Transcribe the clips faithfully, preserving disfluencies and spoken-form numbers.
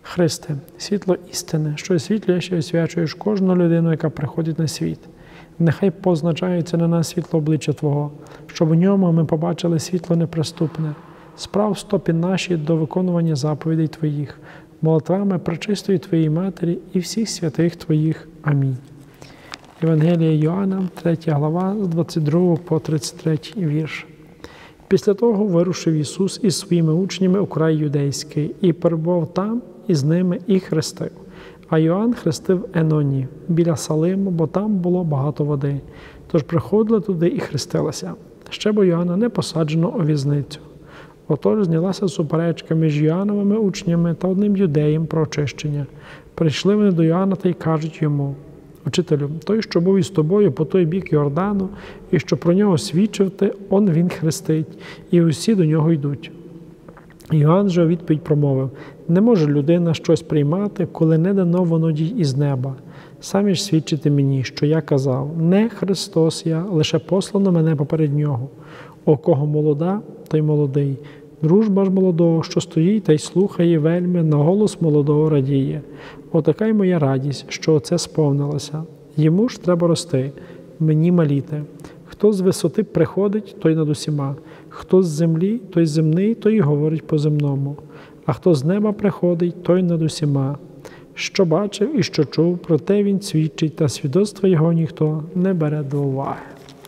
Христе, світло істини, що освітлюєш і освячуєш кожну людину, яка приходить на світ. Нехай позначається на нас світло обличчя Твого, щоб у ньому ми побачили світло неприступне. Справ стопі наші до виконування заповідей Твоїх, молитвами пречистої Твоєї Матері і всіх святих Твоїх. Амінь. Євангелія Йоанна, третя глава, з двадцять другого по тридцять третій вірш. Після того вирушив Ісус із своїми учнями у край юдейський і перебував там із ними і хрестив. А Йоанн хрестив Еноні, біля Салиму, бо там було багато води. Тож приходили туди і хрестилися. Ще бо Йоанна не посаджено у в'язницю. Отож знялася суперечка між Йоанновими учнями та одним юдеєм про очищення. Прийшли вони до Йоанна та й кажуть йому: «Учителю, той, що був із тобою по той бік Йордану, і що про нього свідчив ти, он він хрестить, і усі до нього йдуть». Йоанн же у відповідь промовив: «Не може людина щось приймати, коли не дано воно їй із неба. Самі ж свідчите мені, що я казав: не Христос я, лише послано мене поперед нього. О кого молода, той молодий. Дружба ж молодого, що стоїть та й слухає вельми, на голос молодого радіє. Отака й моя радість, що оце сповнилося. Йому ж треба рости, мені маліти. Хто з висоти приходить, той над усіма. Хто з землі, той земний, той і говорить по-земному. А хто з неба приходить, той над усіма. Що бачив і що чув, про те він свідчить, та свідоцтво його ніхто не бере до уваги».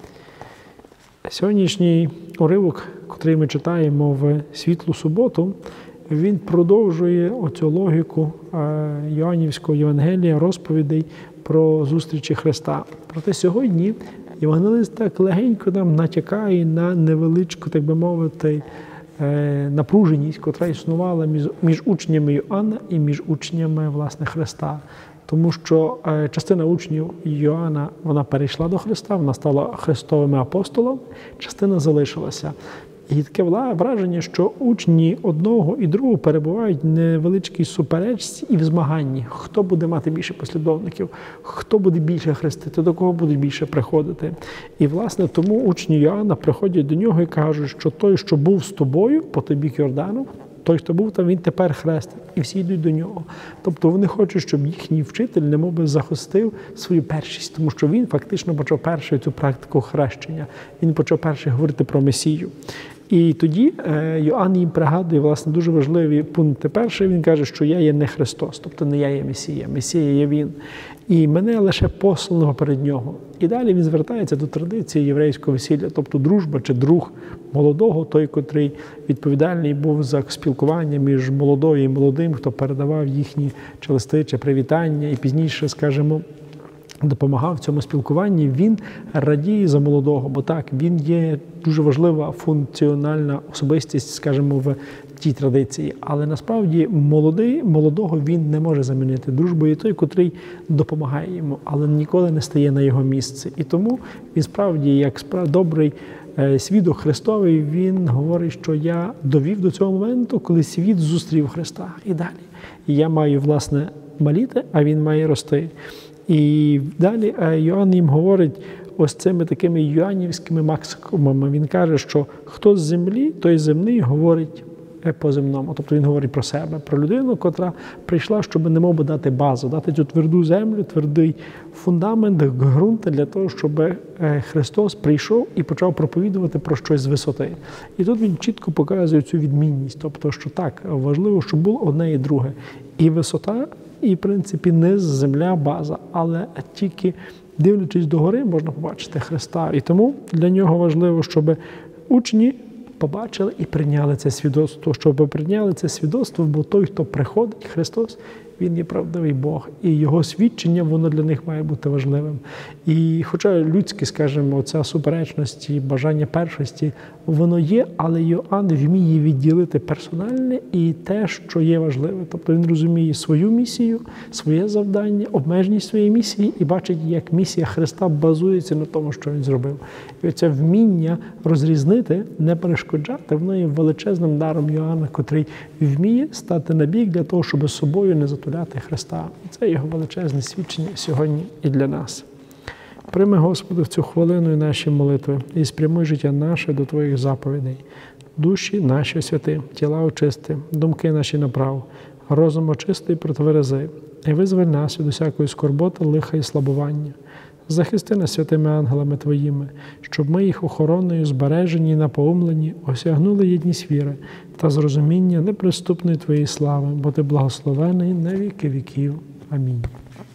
Сьогоднішній уривок, котрий ми читаємо в Світлу суботу, він продовжує оцю логіку Йоаннівського Євангелія, розповідей про зустрічі Христа. Проте сьогодні євангелист так легенько нам натякає на невеличку, так би мовити, напруженість, котра існувала між, між учнями Йоанна і між учнями, власне, Христа. Тому що частина учнів Йоанна, вона перейшла до Христа, вона стала христовими апостолом, частина залишилася. І таке враження, що учні одного і другого перебувають в невеличкій суперечці і в змаганні. Хто буде мати більше послідовників, хто буде більше хрестити, до кого будуть більше приходити. І, власне, тому учні Йоанна приходять до нього і кажуть, що той, що був з тобою по той бік Йордану, той, хто був там, він тепер хрестить. І всі йдуть до нього. Тобто вони хочуть, щоб їхній вчитель немовби захистив свою першість, тому що він фактично почав першою цю практику хрещення. Він почав перший говорити про Месію. І тоді Йоанн їм пригадує, власне, дуже важливі пункти. Перший, він каже, що я є не Христос, тобто не я є Месія, Месія є Він. І мене лише послано перед нього. І далі він звертається до традиції єврейського весілля, тобто дружба чи друг молодого, той, котрий відповідальний був за спілкування між молодою і молодим, хто передавав їхні чи листи, чи привітання, і пізніше, скажімо, допомагав в цьому спілкуванні, він радіє за молодого, бо так, він є дуже важлива функціональна особистість, скажімо, в тій традиції. Але насправді молодий, молодого він не може замінити. Дружбою є той, котрий допомагає йому, але ніколи не стає на його місце. І тому він справді, як справ... добрий свідок Христовий, він говорить, що я довів до цього моменту, коли світ зустрів Христа. І далі. І я маю, власне, маліти, а він має рости. І далі Йоанн їм говорить ось цими такими йоаннівськими максимумами. Він каже, що хто з землі, той земний говорить по-земному. Тобто він говорить про себе, про людину, котра прийшла, щоб немов би дати базу, дати цю тверду землю, твердий фундамент, ґрунт для того, щоб Христос прийшов і почав проповідувати про щось з висоти. І тут він чітко показує цю відмінність. Тобто, що так, важливо, щоб було одне і друге. І висота, і, в принципі, не земля база, але тільки дивлячись догори, можна побачити Христа. І тому для нього важливо, щоб учні побачили і прийняли це свідоцтво, щоб прийняли це свідоцтво, бо той, хто приходить, Христос, він є правдивий Бог. І його свідчення, воно для них має бути важливим. І хоча людське, скажімо, ця суперечність і бажання першості, воно є, але Йоанн вміє відділити персональне і те, що є важливе. Тобто він розуміє свою місію, своє завдання, обмеженість своєї місії і бачить, як місія Христа базується на тому, що він зробив. І оце вміння розрізнити, не перешкоджати, воно є величезним даром Йоанна, котрий вміє стати на бік для того, щоб собою не затуляти Христа. Це його величезне свідчення сьогодні і для нас. Прийми, Господи, в цю хвилину і наші молитви і спрямуй життя наше до Твоїх заповідей. Душі наші освяти, тіла очисти, думки наші направ. розум очисти і протверези, і визволь нас від усякої скорботи, лиха і слабування. Захисти нас святими ангелами Твоїми, щоб ми їх охороною, збережені і напоумлені, осягнули єдність віри та зрозуміння неприступної Твоєї слави, бо Ти благословений на віки віків. Амінь.